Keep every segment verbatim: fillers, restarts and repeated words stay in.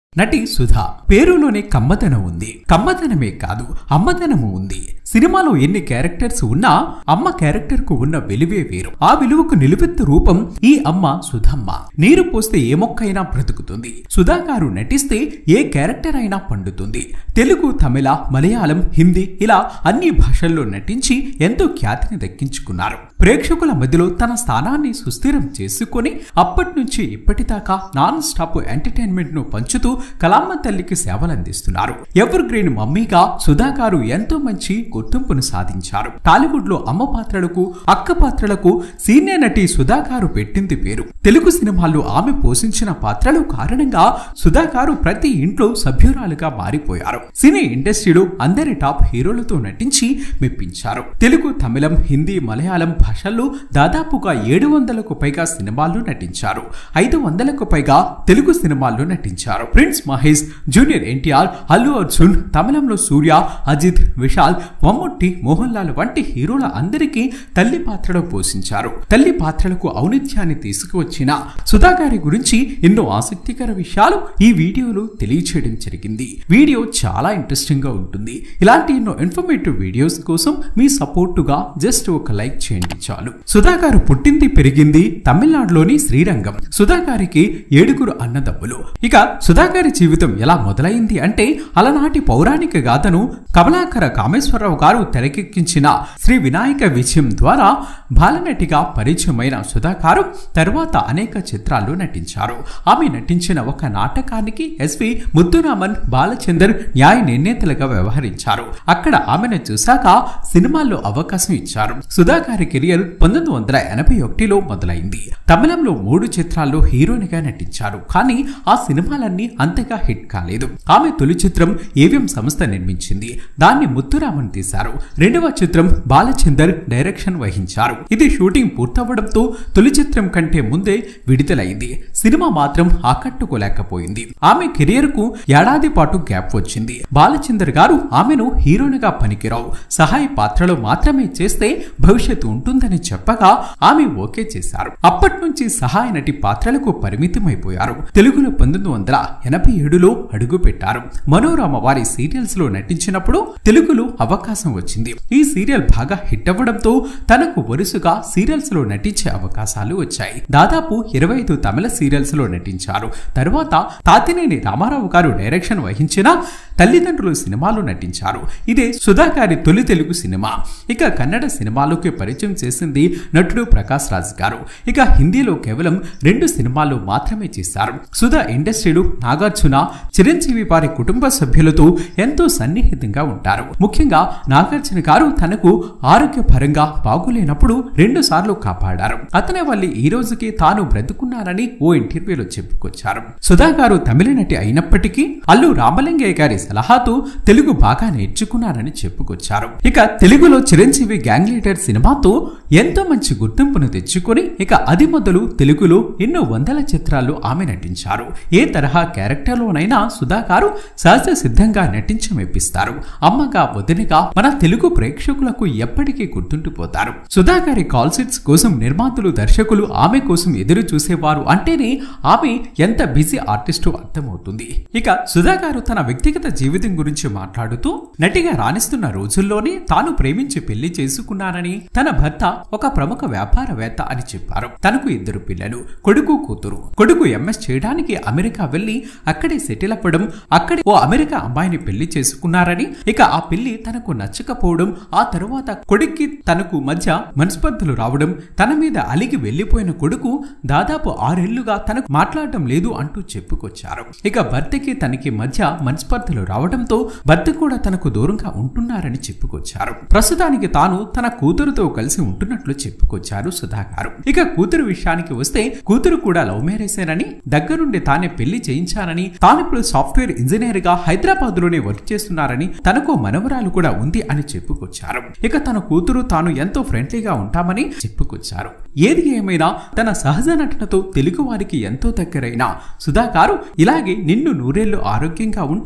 నటి సుధా పేరులోనే కమ్మదనం ఉంది. కమ్మదనమే కాదు అమ్మదనము ఉంది. సినిమాలో ఎన్ని క్యారెక్టర్స్ ఉన్నా అమ్మ క్యారెక్టర్ కు ఉన్న విలువే వేరు. ఆ విలువకు నిలువెత్తు రూపం ఈ అమ్మ సుధమ్మ. నీరు పోస్తే ఏ మొక్కైనా బ్రతుకుతుంది. సుధా గారు నటిస్తే ఏ క్యారెక్టర్ అయినా పండుతుంది. తెలుగు, తమిళ, మలయాళం, హిందీ ఇలా అన్ని భాషల్లో నటించి ఎంతో ఖ్యాతిని దక్కించుకున్నారు. ప్రేక్షకుల మధ్యలో తన స్థానాన్ని సుస్థిరం చేసుకుని అప్పటి నుంచి ఇప్పటిదాకా నాన్ స్టాప్ ఎంటర్టైన్మెంట్ ను పంచుతూ కళామ్మ తల్లికి సేవలందిస్తున్నారు. ఎవర్ గ్రీన్ మమ్మీగా సుధా గారు ఎంతో మంచి గుర్తింపును సాధించారు. టాలీవుడ్ లో అమ్మ పాత్రలకు, అక్క పాత్రలకు సీనియర్ నటి సుధా గారు పెట్టింది పేరు. తెలుగు సినిమాల్లో ఆమె పోషించిన పాత్రలు కారణంగా సుధా గారు ప్రతి ఇంట్లో సభ్యురాలుగా మారిపోయారు. సినీ ఇండస్ట్రీలో అందరి టాప్ హీరోలతో నటించి మెప్పించారు. తెలుగు, తమిళం, హిందీ, మలయాళం భాషల్లో దాదాపుగా ఏడు వందలకు పైగా సినిమాల్లో నటించారు. ఐదు వందలకు పైగా తెలుగు సినిమాల్లో నటించారు. ప్రిన్స్ మహేష్, జూనియర్ ఎన్టీఆర్, అల్లు అర్జున్, తమిళంలో సూర్య, అజిత్, విశాల్, మమ్ముట్టి, మోహన్ లాల్ వంటి హీరోల అందరికీ తల్లి పాత్రలో పోషించారు. తల్లి పాత్రలకు ఔనిత్యాన్ని తీసుకువచ్చిన సుధా గారి గురించి ఎన్నో ఆసక్తికర విషయాలు ఈ వీడియోలో తెలియచేయడం జరిగింది. వీడియో చాలా ఇంట్రెస్టింగ్ గా ఉంటుంది. ఇలాంటి ఎన్నో ఇన్ఫర్మేటివ్ వీడియోస్ కోసం మీ సపోర్టుగా జస్ట్ ఒక లైక్ చేయండి చాలు. సుధా గారు పుట్టింది, పెరిగింది తమిళనాడులోని శ్రీరంగం. సుధా గారికి ఏడుగురు అన్నదమ్ములు. ఇక సుధా గారి జీవితం ఎలా మొదలైంది అంటే అలనాటి పౌరాణిక గాథను కమలాకర కామేశ్వరరావు గారు తెరకెక్కించిన శ్రీ వినాయక విజయం ద్వారా బాలనటిగా పరిచయమైన సుధా గారు తర్వాత అనేక చిత్రాల్లో నటించారు. ఆమె నటించిన ఒక నాటకానికి ఎస్వి ముద్దురామన్, బాలచందర్ న్యాయ నిర్ణేతలుగా వ్యవహరించారు. అక్కడ ఆమెను చూశాక సినిమాల్లో అవకాశం ఇచ్చారు. సుధా గారి కెరియర్ పంతొమ్మిది వందల ఎనభై ఒకటిలో మొదలైంది. తమిళంలో మూడు చిత్రాల్లో హీరోయిన్గా నటించారు. కానీ ఆ సినిమాలన్నీ అంతగా హిట్ కాలేదు. ఆమె తొలి చిత్రం ఏవిఎం సంస్థ నిర్మించింది. దాన్ని ముత్తురామన్ తీశారు. రెండవ చిత్రం బాలచందర్ డైరెక్షన్ వహించారు. ఇది షూటింగ్ పూర్తవడంతో తొలి చిత్రం కంటే ముందే విడుదలైంది. సినిమా మాత్రం ఆకట్టుకోలేకపోయింది. ఆమె కెరియర్ కు ఏడాది పాటు గ్యాప్ వచ్చింది. బాలచందర్ గారు ఆమెను హీరోయిన్గా పనికిరావు, సహాయ పాత్రలో మాత్రమే చేస్తే భవిష్యత్తు ఉంటుందని చెప్పగా ఆమె ఓకే చేశారు. అప్పటి నుంచి సహాయ నటి పాత్రలకు పరిమితమైపోయారు. తెలుగులో పంతొమ్మిది వందల ఎనభై ఏడులో అడుగు పెట్టారు. మనోరమ వారి సీరియల్స్ లో నటించినప్పుడు తెలుగులో అవకాశం వచ్చింది. ఈ సీరియల్ బాగా హిట్ అవ్వడంతో తనకు వరుసగా సీరియల్స్ లో నటించే అవకాశాలు వచ్చాయి. దాదాపు ఇరవై ఐదు తమిళ సీరియల్స్ లో నటించారు. తరువాత తాతినేని రామారావు గారు డైరెక్షన్ వహించిన తల్లిదండ్రులు సినిమాలో నటించారు. ఇదే సుధా గారి తొలి తెలుగు సినిమా. ఇక కన్నడ సినిమాలోకి పరిచయం చేసింది నటుడు ప్రకాష్ రాజ్ గారు. ఇక హిందీలో కేవలం రెండు సినిమాల్లో మాత్రమే చేశారు. సుధా ఇండస్ట్రీలో నాగార్జున, చిరంజీవి వారి కుటుంబ సభ్యులతో ఎంతో సన్నిహితంగా ఉంటారు. ముఖ్యంగా నాగార్జున గారు తనకు ఆరోగ్యపరంగా బాగులేనప్పుడు రెండు సార్లు కాపాడారు. అతని వల్ల ఈ రోజుకి తాను బ్రతుకున్నారని ఓ ఇంటర్వ్యూలో చెప్పుకొచ్చారు. సుధా గారు తమిళ నటి అయినప్పటికీ అల్లు రామలింగయ్య గారి సలహాతో తెలుగు బాగా నేర్చుకున్నారని చెప్పుకొచ్చారు. ఇక తెలుగులో చిరంజీవి గ్యాంగ్ లీడర్ సినిమాతో ఎంతో మంచి గుర్తింపును తెచ్చుకొని ఇక అది మొదలు తెలుగులో ఎన్నో వందల చిత్రాల్లో ఆమె నటించారు. ఏ తరహా క్యారెక్టర్లోనైనా సుధా గారు సహజ సిద్ధంగా నటించి మెప్పిస్తారు. అమ్మగా, వదినగా మన తెలుగు ప్రేక్షకులకు ఎప్పటికీ గుర్తుండిపోతారు. సుధా గారి కాల్ షీట్స్ కోసం నిర్మాతలు, దర్శకులు ఆమె కోసం ఎదురు చూసేవారు అంటేనే ఆమె ఎంత బిజీ ఆర్టిస్టు అర్థమవుతుంది. ఇక సుధా గారు తన వ్యక్తిగత జీవితం గురించి మాట్లాడుతూ నటిగా రాణిస్తున్న రోజుల్లోనే తాను ప్రేమించి పెళ్లి చేసుకున్నానని, తన భర్త ఒక ప్రముఖ వ్యాపారవేత్త అని చెప్పారు. తనకు ఇద్దరు పిల్లలు, కొడుకు, కూతురు. కొడుకు ఎంఎస్ చేయడానికి అమెరికా వెళ్లి అక్కడే సెటిల్ అవ్వడం, అక్కడే ఓ అమెరికా అమ్మాయిని పెళ్లి చేసుకున్నారని, ఇక ఆ పెళ్లి తనకు నచ్చకపోవడం, ఆ తరువాత కొడుక్కి తనకు మధ్య మనస్పర్ధలు రావడం, తన మీద అలిగి వెళ్లిపోయిన కొడుకు దాదాపు ఆరేళ్లుగా తనకు మాట్లాడటం లేదు అంటూ చెప్పుకొచ్చారు. ఇక భర్తకి తనకి మధ్య మనస్పర్ధలు రావడంతో భర్త కూడా తనకు దూరంగా ఉంటున్నారని చెప్పుకొచ్చారు. ప్రస్తుతానికి తాను తన కూతురుతో కలిసి ఉంటున్నట్లు చెప్పుకొచ్చారు సుధా గారు. ఇక కూతురు విషయానికి వస్తే కూతురు కూడా లవ్ మ్యారేజేనని, దగ్గరుండి తానే పెళ్లి చేయించానని, తాను ఇప్పుడు సాఫ్ట్వేర్ ఇంజనీర్ గా హైదరాబాద్ లోనే వర్క్ చేస్తున్నారని, తనకు మనవరాలు కూడా ఉంది అని చెప్పుకొచ్చారు. ఇక తన కూతురు తాను ఎంతో ఫ్రెండ్లీగా ఉంటామని చెప్పుకొచ్చారు. ఏది ఏమైనా తన సహజ నటనతో తెలుగు వారికి ఎంతో దగ్గరైన సుధా గారు ఇలాగే నిన్ను నూరేళ్లు ఆరోగ్యంగా ఉంటూ మరి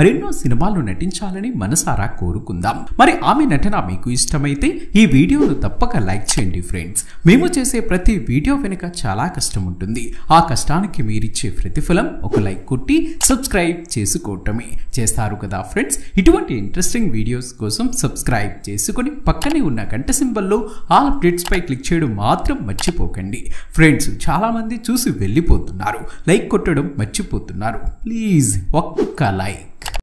మరెన్నో సినిమాలు నటించాలని మనసారా కోరుకుందాం. మరి ఆమె నటన మీకు ఇష్టమైతే ఈ వీడియోను తప్పక లైక్ చేయండి ఫ్రెండ్స్. మేము చేసే ప్రతి వీడియో వెనుక చాలా కష్టం ఉంటుంది. ఆ కష్టానికి మీరిచ్చే ప్రతిఫలం ఒక లైక్ కొట్టి సబ్స్క్రైబ్ చేసుకోవటమే. చేస్తారు కదా ఫ్రెండ్స్. ఇటువంటి ఇంట్రెస్టింగ్ వీడియోస్ కోసం సబ్స్క్రైబ్ చేసుకొని పక్కనే ఉన్న గంట సింబల్లో ఆల్ అప్డేట్స్ పై క్లిక్ చేయడం మాత్రం మర్చిపోకండి ఫ్రెండ్స్. చాలా మంది చూసి వెళ్ళిపోతున్నారు, లైక్ కొట్టడం మర్చిపోతున్నారు. ప్లీజ్ ఒక్క లైక్.